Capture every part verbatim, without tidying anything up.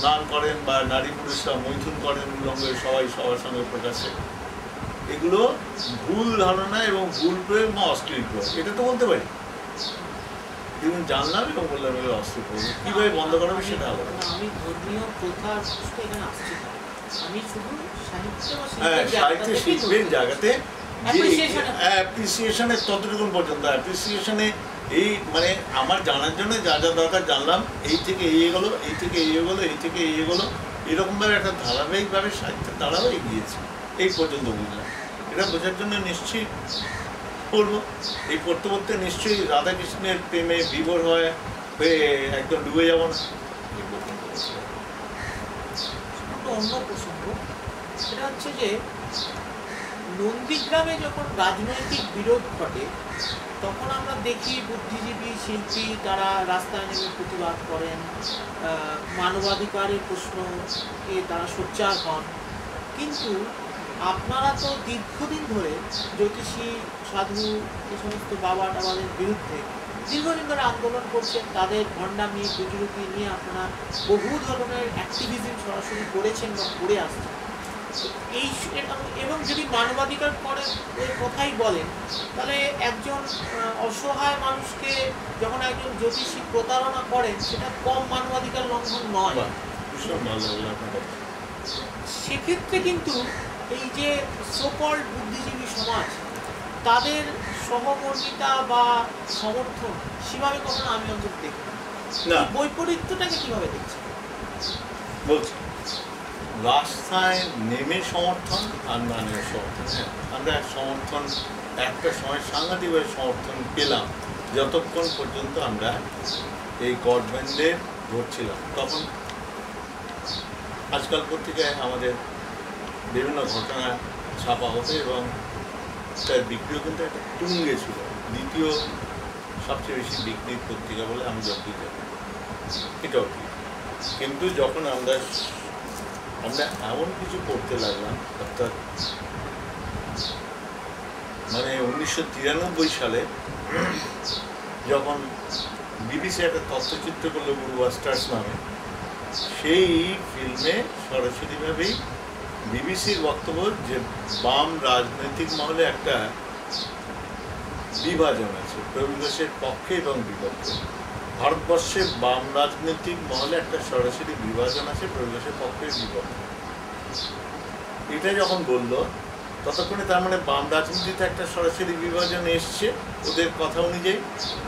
স্নান করেন বা নারী পুরুষরা মৈথুন করেন উলঙ্গে সবাই সবার সঙ্গে প্রকাশে, এগুলো ভুল ধারণা এবং ভুল প্রয়োগ বা অশ্লীল প্রয়োগ, এটা তো বলতে পারি। কিন্তু জানলাম এবং বললাম এগুলো অশ্লীল প্রয়োগ, কীভাবে বন্ধ করাবে সেটা হবে। আমি ধর্মীয় প্রথার এখানে আসছি, আমি শুধু হ্যাঁ সাহিত্য শিল্পের জায়গাতে যে অ্যাপ্রিসিয়েশনের ততটুকুন পর্যন্ত অ্যাপ্রিসিয়েশনে এই মানে আমার জানার জন্য যা যা দরকার জানলাম, এই থেকে এই এগোলো, এই থেকে এই এগোলো, এই থেকে এই এগোলো, এরকমভাবে একটা ধারাবাহিকভাবে সাহিত্যের ধারাও এগিয়েছে, এই পর্যন্ত বুঝলাম। এটা বোঝার জন্য নিশ্চয়ই পড়বো, এই পড়তে পড়তে নিশ্চয়ই রাধাকৃষ্ণের প্রেমে বিভোর হয়ে হয়ে একদম ডুবে যাব না। অন্য প্রসঙ্গ সেটা হচ্ছে যে নন্দীগ্রামে যখন রাজনৈতিক বিরোধ ঘটে তখন আমরা দেখি বুদ্ধিজীবী শিল্পী তারা রাস্তায় নেমে প্রতিবাদ করেন, মানবাধিকারের প্রশ্নকে তারা সোচ্চার হন। কিন্তু আপনারা তো দীর্ঘদিন ধরে জ্যোতিষী সাধু এই সমস্ত বাবা টাবাদের বিরুদ্ধে দীর্ঘদিন ধরে আন্দোলন করছেন, তাদের ভণ্ডামি প্রতিরূপী নিয়ে আপনারা বহু ধরনের অ্যাক্টিভিজম সরাসরি করেছেন বা করে আসছেন। এই এবং যদি মানবাধিকার করেন এর কথাই বলেন, তাহলে একজন অসহায় মানুষকে যখন একজন জ্যোতিষী প্রতারণা করেন সেটা কম মানবাধিকার লঙ্ঘন নয়। সেক্ষেত্রে কিন্তু এই যে সোকল্ড বুদ্ধিজীবী সমাজ তাদের সহমর্মিতা বা সমর্থন সেভাবে কখনো আমি অন্তত দেখি না। বৈপরীত্যটাকে কিভাবে দেখছি বলছি, রাস্তায় নেমে সমর্থন আর না নেমে সমর্থন, আমরা সমর্থন একটা সময় সাংঘাতিকভাবে সমর্থন পেলাম যতক্ষণ পর্যন্ত আমরা এই গভর্নমেন্টে ধরছিলাম। তখন আজকাল পত্রিকায় আমাদের বিভিন্ন ঘটনা ছাপা হতো এবং তার বিক্রিও কিন্তু একটা তুঙ্গে ছিল, দ্বিতীয় সবচেয়ে বেশি বিক্রির পত্রিকা বলে আমি যতই জানি, এটাও ঠিক। কিন্তু যখন আমরা আমরা এমন কিছু করতে লাগলাম, অর্থাৎ মানে উনিশশো তিরানব্বই সালে যখন বিবিসি একটা তথ্যচিত্র করলো বুলবাস্টার্স নামে, সেই ফিল্মে সরাসরিভাবেই বিবিসির বক্তব্য যে বাম রাজনৈতিক মহলে একটা বিভাজন আছে প্রভুদাসের পক্ষে এবং বিপক্ষে। ভারতবর্ষে বাম রাজনৈতিক মহলে একটা সরাসরি বিভাজন আছে প্রভুদাসের পক্ষে বিপক্ষে। এটা যখন বললো ততক্ষণে তার মানে বাম রাজনীতিতে একটা সরাসরি বিভাজন এসছে ওদের কথা অনুযায়ী।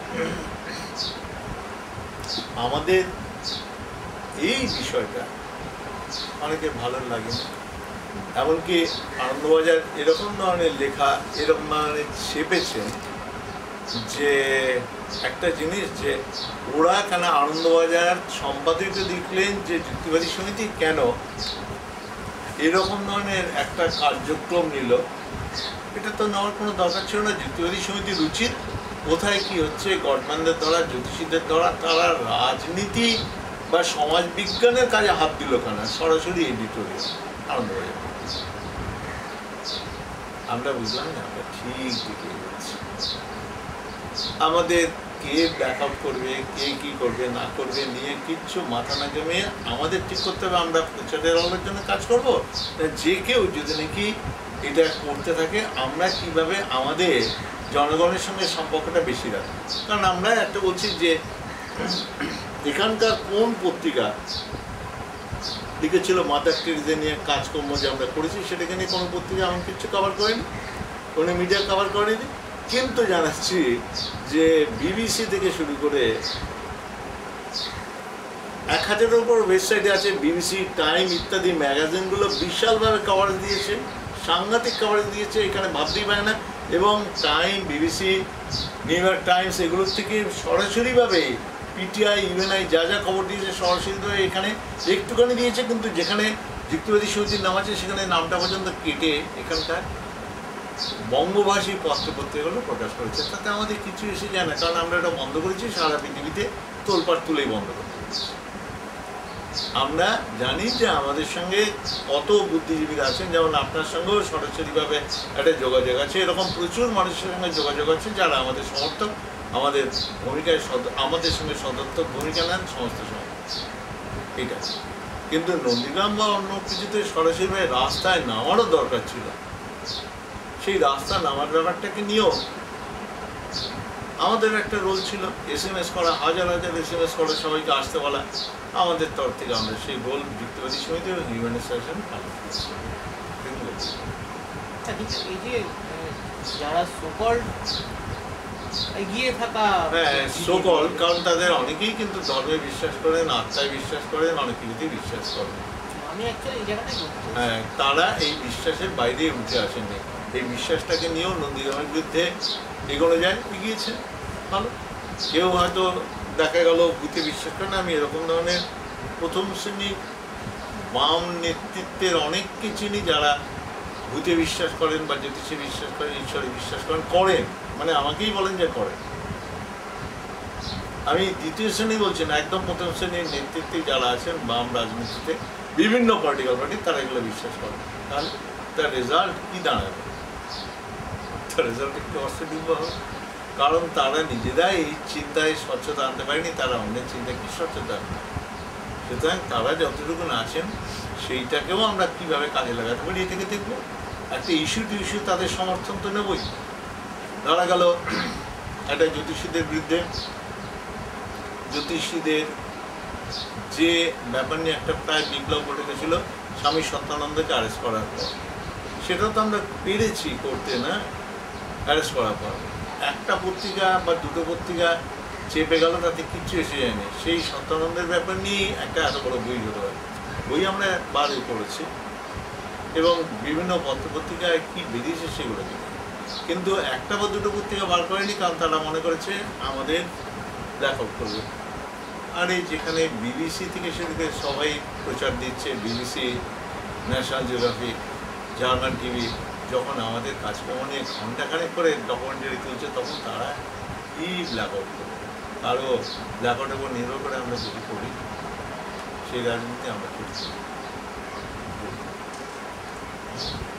আমাদের এই বিষয়টা অনেকের ভালো লাগে না, এমনকি আনন্দবাজার এরকম ধরনের লেখা এরকম ধরনের ছেপেছেন যে একটা জিনিস যে ওরা কেন আনন্দবাজার সম্পাদিত লিখলেন যে যুক্তিবাদী সমিতি কেন এরকম ধরনের একটা কার্যক্রম নিল, এটা তো নেওয়ার কোনো দরকার ছিল না। যুক্তিবাদী সমিতির উচিত কোথায় কি হচ্ছে গভর্নমেন্টের দ্বারা জ্যোতিষীদের দ্বারা তারা রাজনীতি বা সমাজ বিজ্ঞানের কাজে হাত দিল কেন, সরাসরি এডিটোরিয়াল আনন্দবাজার। আমরা বুঝলাম না আমরা ঠিক দিকে যাচ্ছি। আমাদের কে ব্যাক আউট করবে, কে কি করবে না করবে নিয়ে কিচ্ছু মাথা না জমিয়ে আমাদের ঠিক করতে হবে আমরা প্রচারের আলোর জন্য কাজ করব। যে কেউ যদি নাকি এটা করতে থাকে আমরা কিভাবে আমাদের জনগণের সঙ্গে সম্পর্কটা বেশি রাখবো। কারণ আমরা একটা বলছি যে এখানকার কোন পত্রিকা লিখেছিল মাদার টেরেসা নিয়ে কাজকর্ম যে আমরা করেছি সেটাকে নিয়ে কোনো পত্রিকা এমন কিছু কভার করেনি, কোনো মিডিয়া কভার করেনি। কিন্তু জানাচ্ছি যে বিবিসি থেকে শুরু করে এক হাজারের উপর ওয়েবসাইটে আছে, বিবিসি টাইম ইত্যাদি ম্যাগাজিনগুলো বিশালভাবে কভারেজ দিয়েছে, সাংঘাতিক কভারেজ দিয়েছে, এখানে ভাবতেই পারে না। এবং Time, BBC, New York Times এগুলোর থেকে সরাসরিভাবে পিটিআই, ইউএনআই যা যা খবর দিয়েছে সরাসরিভাবে এখানে একটুখানি দিয়েছে, কিন্তু যেখানে যুক্তিবাদী সমিতির নাম আছে সেখানে নামটা পর্যন্ত কেটে এখানকার বঙ্গভাষী পত্রপত্রিকাগুলো প্রকাশ করেছে। তাতে আমাদের কিছু এসে যায় না, কারণ আমরা এটা বন্ধ করেছি সারা পৃথিবীতে তোলপাড় তুলেই বন্ধ করতে। আমরা জানি যে আমাদের সঙ্গে কত বুদ্ধিজীবীরা আছেন, যেমন আপনার সঙ্গেও সরাসরিভাবে একটা যোগাযোগ আছে, এরকম প্রচুর মানুষের সঙ্গে যোগাযোগ আছে যারা আমাদের সমর্থক, আমাদের ভূমিকায় আমাদের সঙ্গে সদর্থক ভূমিকা নেন সমস্ত সময়। এটা কিন্তু নন্দীগ্রাম বা অন্য কিছুতে সরাসরি রাস্তায় নামারও দরকার ছিল। সেই রাস্তা নামার ব্যাপারটাকে নিয়েও আমাদের একটা রোল ছিল, এস এম এস করা, হাজার হাজার এস এম এস করা, সবাইকে আসতে বলা। আমাদের তরফ থেকে আমরা সেই রোল যুক্তিবাদী সমিতি এবং হিউম্যানাইজেশন পালন করছি। এই যে যারা সকল এগিয়ে থাকা, হ্যাঁ সকল, কারণ তাদের অনেকেই কিন্তু ধর্মে বিশ্বাস করেন, আত্মায় বিশ্বাস করেন, অনেক কিছুতেই বিশ্বাস করেন। আমি অ্যাকচুয়ালি এই জায়গাটাই হ্যাঁ, তারা এই বিশ্বাসের বাইরে উঠে আসেননি। এই বিশ্বাসটাকে নিয়েও নন্দীগ্রামের বিরুদ্ধে এগোনো যায়, এগিয়েছে ভালো। কেউ হয়তো দেখা গেল বুথে বিশ্বাস করে না। আমি এরকম ধরনের প্রথম শ্রেণী বাম নেতৃত্বের অনেককে চিনি যারা ভূতে বিশ্বাস করেন বা জ্যোতিষে বিশ্বাস করেন, ঈশ্বরে বিশ্বাস করেন, করেন মানে আমাকেই বলেন যে করেন। আমি দ্বিতীয় শ্রেণী বলছি না, একদম প্রথম শ্রেণীর নেতৃত্বে যারা আছেন বাম রাজনীতিতে বিভিন্ন পলিটিক্যাল পার্টি, তারা এগুলো বিশ্বাস করেন। তাহলে তার রেজাল্ট কী দাঁড়াবে? তার রেজাল্ট একটু অস্বীকার হবে, কারণ তারা নিজেরাই এই চিন্তায় স্বচ্ছতা আনতে পারেনি, তারা অন্যের চিন্তায় কি স্বচ্ছতা আনবে? সুতরাং তারা যতটুকু আছেন সেইটাকেও আমরা কীভাবে কাজে লাগাতে পারি এটাকে দেখবো। একটা ইস্যু টু ইস্যু তাদের সমর্থন তো নেবই। ধরা গেল একটা জ্যোতিষীদের বিরুদ্ধে, জ্যোতিষীদের যে ব্যাপার নিয়ে একটা প্রায় বিপ্লব ঘটে গেছিল স্বামী সত্যানন্দকে অ্যারেস্ট করার পর, সেটা তো আমরা পেরেছি করতে না। অ্যারেস্ট করার পর একটা পত্রিকা বা দুটো পত্রিকা চেপে গেল, তাতে কিচ্ছু এসে যায়নি। সেই সত্যানন্দের ব্যাপার নিয়েই একটা এত বড় বই হতে পারে। বই আমরা বারই করেছি এবং বিভিন্ন পত্রপত্রিকায় কী বেরিয়েছে সেগুলো দেখি, কিন্তু একটা বা দুটো পত্রিকা বার করেনি, কারণ তারা মনে করেছে আমাদের লেখক করবে। আর এই যেখানে বিবিসি থেকে সেদিকে সবাই প্রচার দিচ্ছে, BBC, National Geographic, German TV, যখন আমাদের কাজকর্ম নিয়ে ঘণ্টাখানেক করে ডকুমেন্টারি তুলছে, তখন তারা কি ব্ল্যাকআউট করবে। আরও ব্ল্যাকআউটের উপর নির্ভর করে আমরা যদি করি, সেই রাজনীতি আমরা করছি।